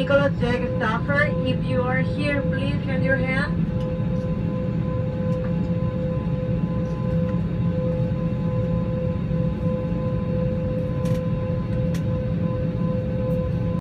Nicholas J. Staffer. If you are here, please hand your hand